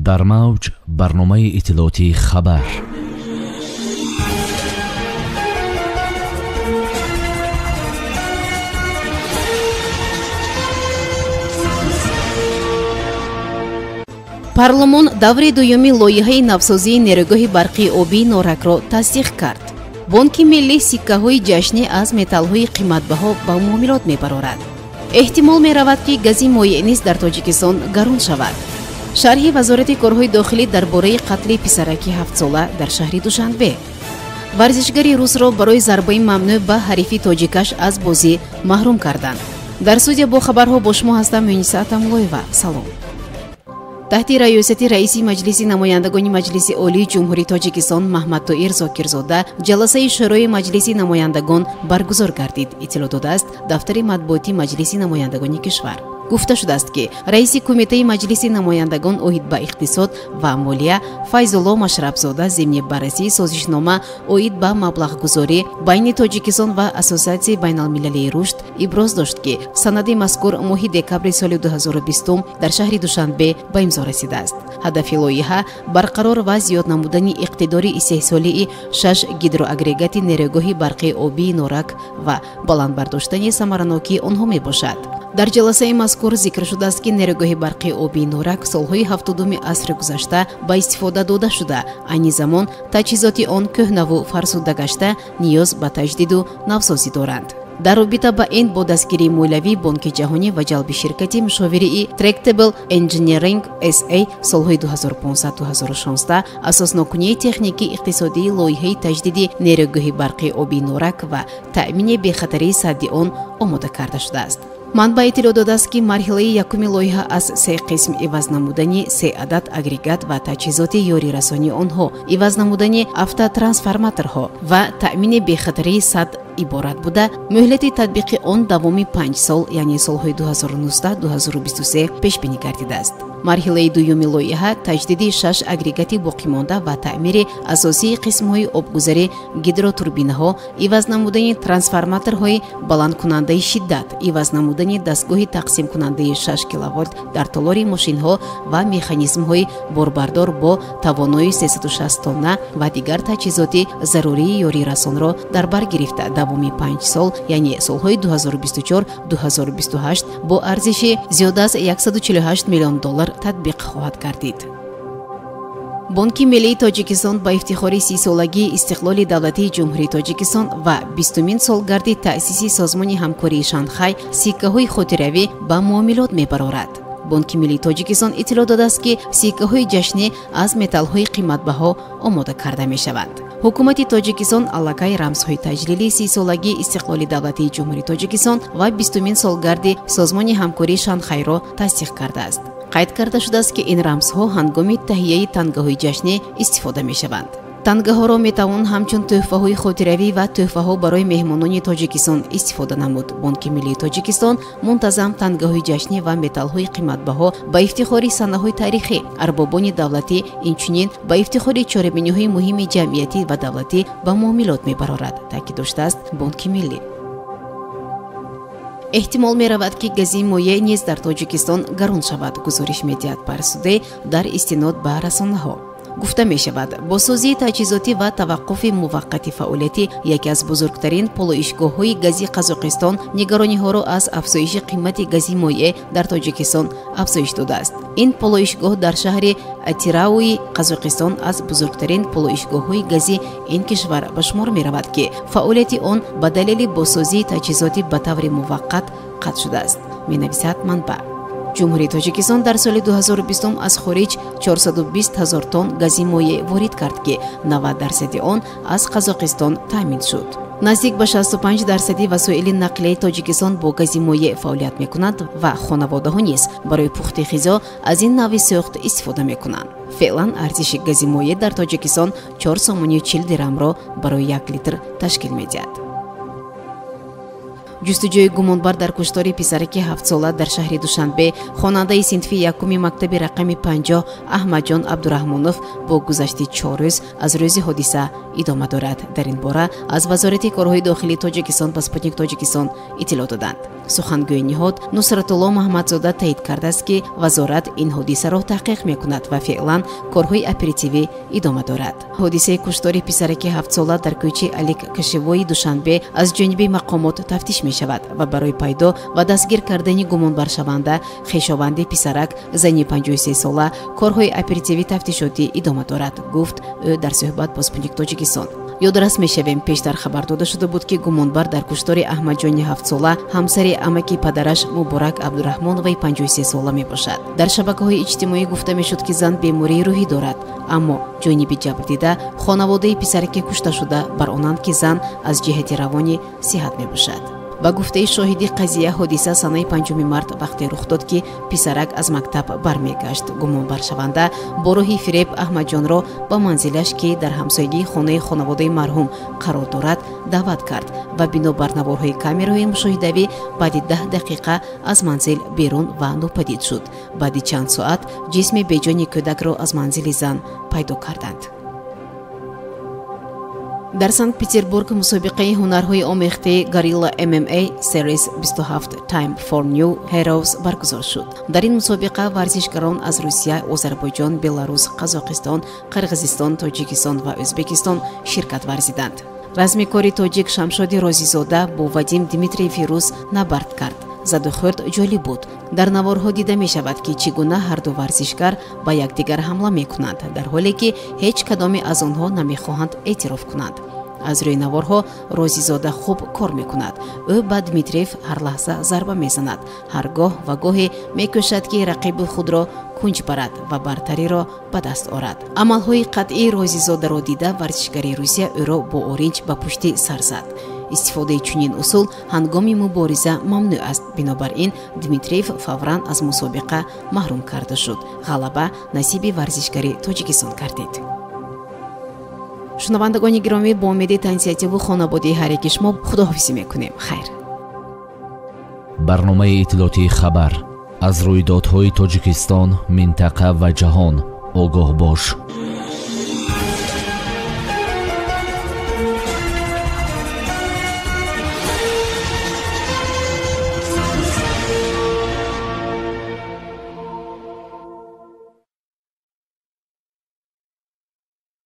در موج برنامه اطلاعاتی خبر. پارلمان دوره دومی لایحه نوسازی نیروگاه برقی آبی نورک را تصدیق کرد. بانک ملی سکه‌های جشنی از متال‌های قیمت‌بها با معاملات می‌برآورد. احتمال می‌رود که گازی مایع نیز در تاجیکستان گران شود. شرح وزارت کارهای داخلی درباره قتل پسرک 7 ساله در شهر دوشنبه. ورزشگری روس را برای ضربه ممنوع به حریف تاجیکش از بازی محروم کردند. در استودیو با خبرها با شما هستم یونس اتملویوا. سلام. تحت ریاست رئیس مجلس نمایندگان مجلس عالی جمهوری تاجیکستان محمد طاهر زاکرزاده جلسه شورای مجلس نمایندگان برگزار گردید. اطلاع داده است دفتر مطبوعاتی مجلس نمایندگان کشور. گفته شده است که رئیس کمیته مجلس نمایندگان اوید به اقتصاد و مالیه فیض‌الله مشرفزاده ضمن بررسی سازشنامه اوید به مبلغ گذاری بین تاجیکستان و اساسیاسیون بین المللی رشد ابراز داشت که سند مذکور ماه دکامبر سال 2020 در شهر دوشنبه به امضا رسیده است. هدف لایحه برقرار و زیاد نمودن اقتدار استحصالی 6 گیدرواگرگات نیروگاه برقی آبی نورک و بلند برداشتن ثمرناکی آنها می باشد. در جلسه مذکور ذکر شده است که نیروگاه برقی آبی نورک سالهای 70 عصر گذشته با استفاده داده شده. این زمان تجهیزات آن کهنه و فرسوده گشته نیاز به تجدید و نوسازی دارند. در رابطه با این با دستگیری مولوی بانک جهانی و جلب شرکت مشاوره ترکتبل انجینیرینگ SA سالهای 2015-2016 اساس نکنی تکنیکی اقتصادی لایحه تجدید نیروگاه برقی آبی نورک و تأمین بی‌خطری سد آن آماده کرده شده است. منبع اطلاع داده است که مرحله یکم لایحه از 3 قسم عوض نمودنی 3 عدد اگریگات و تجهیزات یاری رسانی آنها، عوض نمودنی افتا ترانسفورماتورها و تأمین بی‌خطری سد عبارت بوده. مهلت تطبیق آن دوام 5 سال یعنی سالهای 2019-2023 پیش بینی گردیده است. مرحله دوم لایحه تجدید 6 اگریگات باقی مانده و تعمیر اساسی قسم‌های آبگذاری گیدروتوربین‌ها، عوض نمودن ترانسفورماتورهای بلند کننده شدت، عوض نمودن دستگاه تقسیم کننده 6 کیلوولت در تالار ماشین‌ها و مکانیزم‌های باربردار با توانایی 360 تن و دیگر تجهیزات ضروری یاری رسان را در بر گرفته دوام 5 سال یعنی سالهای 2024-2028 با ارزش زیاده از 148 میلیون دلار تطبیق خواهد گردید. بانک ملی تاجیکستان با افتخار 30 سالگی استقلال دولتی جمهوری تاجیکستان و 20مین سالگرد تأسیس سازمان همکاری شانگهای سکه‌های خودروی با معاملات می‌برآورد. بانک ملی تاجیکستان اطلاع داده است که سکه‌های جشنی از متال‌های قیمت‌بها آماده کرده می‌شوند. حکومت تاجیکستان علاقه رمزهای تجلیلی 30 سالگی استقلال دولتی جمهوری تاجیکستان و 20مین سالگرد سازمان همکاری شانگهای را تصدیق کرده است. قید کرده شده است که این رمزها هنگام تهیه تنگه‌های جشنی استفاده می‌شوند. تنگه‌ها را می‌توان همچون تحفه‌های خاطروی و تحفه‌ها برای مهمانان تاجیکستان استفاده نمود. بانک ملی تاجیکستان منتظم تنگه‌های جشنی و متال‌های قیمت‌بها با افتخار صنایع تاریخی اربابان دولتی اینچنین با افتخار چهاربینی‌های مهم جمعیتی و دولتی با معاملات می‌برآورد. تاکید داشته است بانک ملی. احتمال می رود که گازی مایع نیز در تاجیکستان گران شود. گزارش می‌دهد پرسوده در استناد به رسانه‌ها. گفته می شود با سازی تجهیزاتی و توقف موقت فعالیت یکی از بزرگترین پالایشگاه‌های گازی قزاقستان نگرانی‌ها را از افزایش قیمت گازی مایع در تاجیکستان افزایش داده است. این پالایشگاه در شهر اتیراوی قزاقستان از بزرگترین پالایشگاه‌های گازی این کشور به شمار می رود که فعالیت آن به دلیل بازسازی تجهیزاتی به طور موقت قطع شده است. می نویسد منبع. جمهوری تاجیکستان در سال 2020 از خارج 420,000 تن گازی مایع وارد کرد که 90% آن از قزاقستان تامین شد. نزدیک به 65% وسایل نقلیه تاجیکستان با گازی مایع فعالیت می‌کنند و خانواده‌ها نیز برای پخت غذا از این نوع ساخت استفاده می‌کنند. فعلا ارزش گازی مایع در تاجیکستان 440 درهم را برای 1 لیتر تشکیل می‌دهد. ҷустуҷӯи гумонбар дар куштори писараки 7 сола дар шаҳри Душанбе хонандаи синфи якуми мактаби рақами 50 Аҳмадҷон Абдураҳмонов бо гузашти 4 рӯз аз рӯзи ҳодиса идома дорад. Дар ин бора аз вазорати корҳои дохилии Тоҷикистон ба Спутник Тоҷикистон иттилоъ доданд. Сухангӯи ниҳод Нусратулло Маҳмадзода таъид кардааст, ки вазорат ин ҳодисаро таҳқиқ мекунад ва феълан корҳои оперативӣ идома дорад. ҳодисаи куштори писараки 7 сола дар кӯчаи Алик Кашивои Душанбе аз ҷониби мақомот тафтиш мешавад ва барои пайдо ва дастгир кардани гумонбаршаванда хешованди писарак зани 53 сола корҳои оперативии тафтишотӣ идома дорад, гуфт ӯ дар суҳбат бо Спутник Тоҷикистон. ёдрас мешавем, пештар хабар дода шуда буд, ки гумонбар дар куштори Аҳмадҷони 7 сола ҳамсари амаки падараш Муборак Абдураҳмоноваи 53 сола мебошад. дар шабакаҳои иҷтимоӣ гуфта мешуд, ки зан бемории рӯҳӣ дорад, аммо ҷониби ҷабр дида хонаводаи писараки кушташуда баронанд, ки зан аз ҷиҳати равонӣ сиҳат мебошад. ба гуфтаи шоҳиди қазия ҳодиса санаи 5 март вақте рух дод, ки писарак аз мактаб бармегашт. гумонбаршаванда бо роҳи фиреб Аҳмадҷонро ба манзилаш, ки дар ҳамсоягии хонаи хонаводаи марҳум қарор дорад, даъват кард ва бинобар наворҳои камераҳои мушоҳидавӣ баъди 10 дақиқа аз манзил берун ва нопадид шуд. баъди чанд соат ҷисми беҷони кӯдакро аз манзили зан пайдо карданд. дар Санкт-Петербург мусобиқаи ҳунарҳои омехтаи Gorilla MMA Series 27 Time for New Heroes баргузор шуд. дар ин мусобиқа варзишгарон аз Русия, Озарбойҷон, Беларус, Қазоқистон, Қирғизистон, Тоҷикистон ва Ӯзбекистон ширкат варзиданд. размикори тоҷик Шамшоди Розизода бо Вадим Дмитриев рус набард кард. задухӯрд ҷолиб буд. дар наворҳо дида мешавад, ки чӣ гуна ҳарду варзишгар ба якдигар ҳамла мекунанд, дар ҳоле ки ҳеҷ кадоме аз онҳо намехоҳанд эътироф кунанд. аз рӯи наворҳо Розизода хуб кор мекунад. ӯ ба Дмитриев ҳар лаҳза зарба мезанад. ҳар гоҳ ва гоҳе мекӯшад, ки рақиби худро кунҷ барад ва бартариро ба даст орад. амалҳои қатъии Розизодаро дида варзишгари Русия ӯро бо оринҷ ба пушти сар зад. истифодаи чунин усул ҳангоми мубориза мамнӯъ аст. бинобар ин Дмитриев фавран аз мусобиқа маҳрум карда шуд. ғалаба насиби варзишгари Тоҷикистон гардид. шунавандагони гиромӣ, бо умеди танзиятиву хонаводаи ҳар яки шумо худоҳофизӣ мекунем. хайр. барномаи иттилоотии Хабар. аз рӯйдодҳои Тоҷикистон, минтақа ва ҷаҳон огоҳ бош.